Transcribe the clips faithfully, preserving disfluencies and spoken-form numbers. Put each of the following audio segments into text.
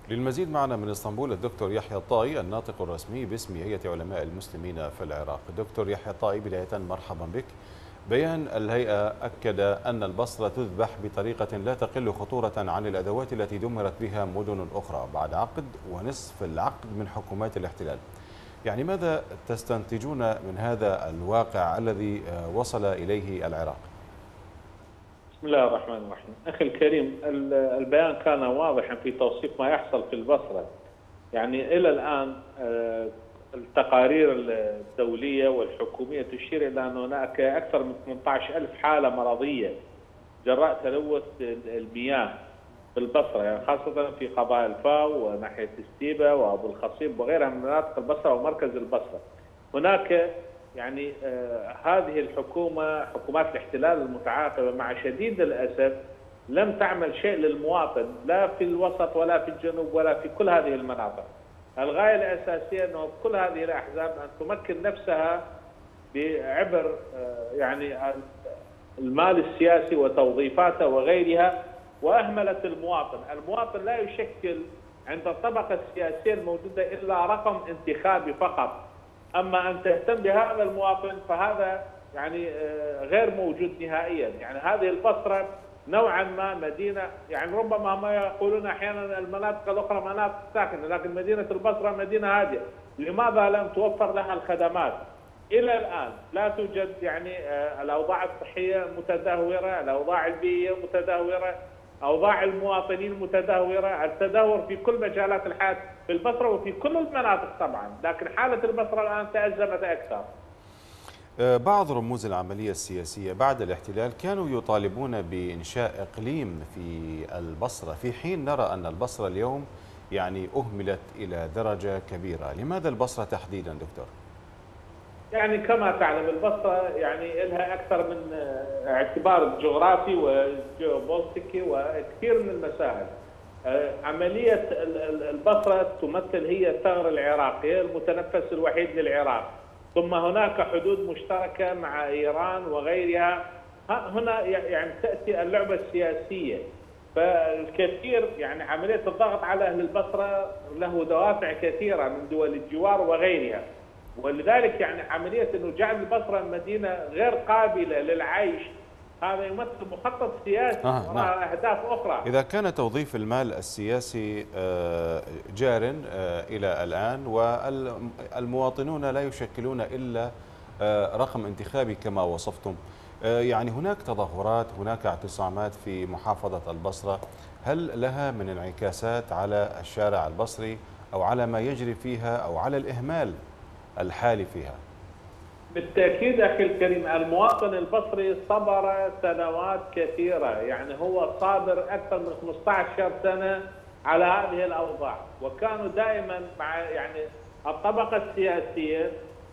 للمزيد معنا من اسطنبول الدكتور يحيى الطائي الناطق الرسمي باسم هيئة علماء المسلمين في العراق. دكتور يحيى الطائي، بداية مرحبا بك. بيان الهيئة أكد أن البصرة تذبح بطريقة لا تقل خطورة عن الأدوات التي دمرت بها مدن أخرى بعد عقد ونصف العقد من حكومات الاحتلال. يعني ماذا تستنتجون من هذا الواقع الذي وصل إليه العراق؟ بسم الله الرحمن الرحيم. أخي الكريم، البيان كان واضحا في توصيف ما يحصل في البصرة. يعني إلى الآن التقارير الدولية والحكومية تشير إلى أن هناك أكثر من ثمانية عشر ألف حالة مرضية جراء تلوث المياه في البصرة، يعني خاصة في قبائل فاو وناحية ستيبة وأبو الخصيب وغيرها من مناطق البصرة ومركز البصرة. هناك يعني آه هذه الحكومة، حكومات الاحتلال المتعاقبة مع شديد الأسف لم تعمل شيء للمواطن، لا في الوسط ولا في الجنوب ولا في كل هذه المناطق. الغاية الأساسية أنه كل هذه الأحزاب أن تمكن نفسها بعبر آه يعني المال السياسي وتوظيفاته وغيرها، وأهملت المواطن. المواطن لا يشكل عند الطبقة السياسية الموجودة إلا رقم انتخابي فقط، أما أن تهتم بهذا المواطن فهذا يعني غير موجود نهائيا. يعني هذه البصرة نوعا ما مدينة، يعني ربما ما يقولون أحيانا المناطق الأخرى مناطق ساكنة، لكن مدينة البصرة مدينة هادئة. لماذا لم توفر لها الخدمات؟ إلى الآن لا توجد، يعني الأوضاع الصحية متدهورة، الأوضاع البيئية متدهورة، أوضاع المواطنين متدهورة، التدهور في كل مجالات الحياة في البصرة وفي كل المناطق طبعا، لكن حالة البصرة الآن تأزمت أكثر. بعض رموز العملية السياسية بعد الاحتلال كانوا يطالبون بإنشاء إقليم في البصرة، في حين نرى أن البصرة اليوم يعني أهملت إلى درجة كبيرة. لماذا البصرة تحديدا دكتور؟ يعني كما تعلم البصرة يعني لها أكثر من اعتبار جغرافي وجيوبوليتيكي وكثير من المسائل. عملية البصرة تمثل هي الثغر العراقي، المتنفس الوحيد للعراق، ثم هناك حدود مشتركة مع إيران وغيرها. هنا يعني تأتي اللعبة السياسية، فالكثير يعني عملية الضغط على أهل البصرة له دوافع كثيرة من دول الجوار وغيرها، ولذلك يعني عملية أنه جعل البصرة مدينة غير قابلة للعيش هذا يمثل مخطط سياسي آه نعم. أهداف أخرى. إذا كان توظيف المال السياسي جار إلى الآن والمواطنون لا يشكلون إلا رقم انتخابي كما وصفتم، يعني هناك تظاهرات، هناك اعتصامات في محافظة البصرة، هل لها من انعكاسات على الشارع البصري أو على ما يجري فيها أو على الإهمال الحالي فيها؟ بالتأكيد أخي الكريم، المواطن البصري صبر سنوات كثيرة، يعني هو صابر أكثر من خمسة عشر سنة على هذه الأوضاع، وكانوا دائما مع يعني الطبقة السياسية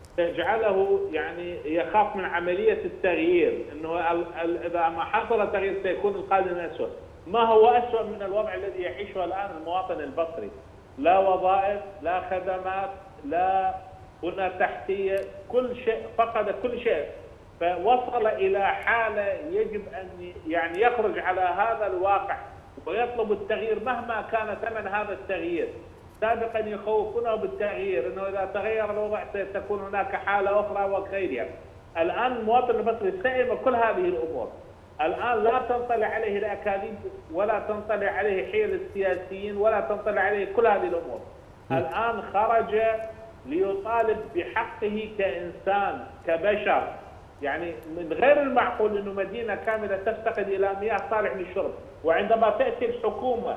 تجعله يعني يخاف من عملية التغيير، أنه إذا ما حصل تغيير سيكون القادم أسوأ. ما هو أسوأ من الوضع الذي يعيشه الآن المواطن البصري؟ لا وظائف، لا خدمات، لا بنى تحتية، كل شيء فقد كل شيء، فوصل إلى حالة يجب أن يعني يخرج على هذا الواقع ويطلب التغيير مهما كان ثمن هذا التغيير. سابقا يخوفونه بالتغيير، انه اذا تغير الوضع ستكون هناك حالة اخرى وغيرها. الان المواطن البصري سئم كل هذه الامور، الان لا تنطلع عليه الاكاذيب ولا تنطلع عليه حيل السياسيين ولا تنطلع عليه كل هذه الامور. الان خرج ليطالب بحقه كإنسان كبشر. يعني من غير المعقول أنه مدينة كاملة تفتقد إلى مياه صالح للشرب، وعندما تأتي الحكومة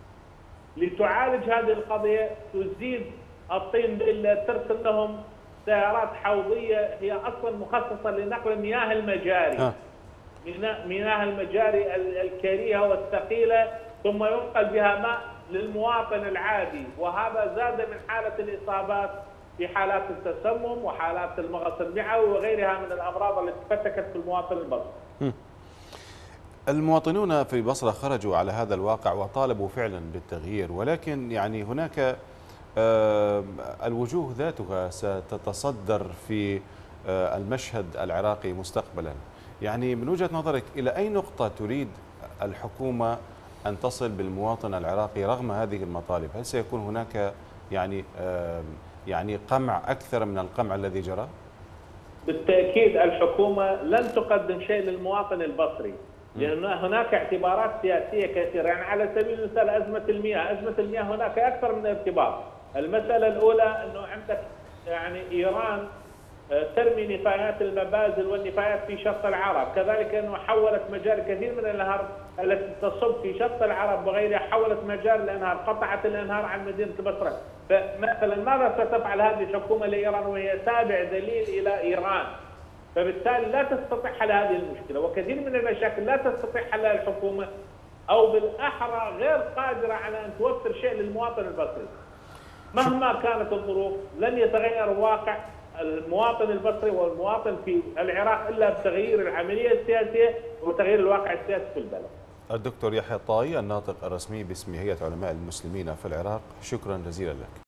لتعالج هذه القضية تزيد الطين بلة، ترسل لهم سيارات حوضية هي أصلا مخصصة لنقل مياه المجاري، آه. مياه المجاري الكريهة والثقيلة، ثم ينقل بها ماء للمواطن العادي، وهذا زاد من حالة الإصابات في حالات التسمم وحالات المغص المعوي وغيرها من الأمراض التي فتكت في المواطن البصري. المواطنون في البصرة خرجوا على هذا الواقع وطالبوا فعلا بالتغيير، ولكن يعني هناك الوجوه ذاتها ستتصدر في المشهد العراقي مستقبلا. يعني من وجهة نظرك إلى أي نقطة تريد الحكومة أن تصل بالمواطن العراقي رغم هذه المطالب؟ هل سيكون هناك يعني يعني قمع أكثر من القمع الذي جرى؟ بالتأكيد الحكومة لن تقدم شيء للمواطن البصري، لأن هناك اعتبارات سياسية كثيرة. يعني على سبيل المثال أزمة المياه، أزمة المياه هناك أكثر من ارتباط. المسألة الأولى أنه عندك يعني إيران ترمي نفايات المبازل والنفايات في شط العرب، كذلك أنه حولت مجاري كثير من الأنهار التي تصب في شط العرب وغيرها، حولت مجاري الأنهار، قطعت الأنهار عن مدينة البصرة. فمثلا ماذا ستفعل هذه الحكومة لإيران وهي تابع دليل إلى إيران؟ فبالتالي لا تستطيع حل هذه المشكلة، وكثير من المشاكل لا تستطيع حلها الحكومة، أو بالأحرى غير قادرة على أن توفر شيء للمواطن البصري. مهما كانت الظروف لن يتغير واقع المواطن البصري والمواطن في العراق إلا بتغيير العملية السياسية وتغيير الواقع السياسي في البلد. الدكتور يحيى الطائي الناطق الرسمي باسم هيئة علماء المسلمين في العراق، شكرا جزيلا لك.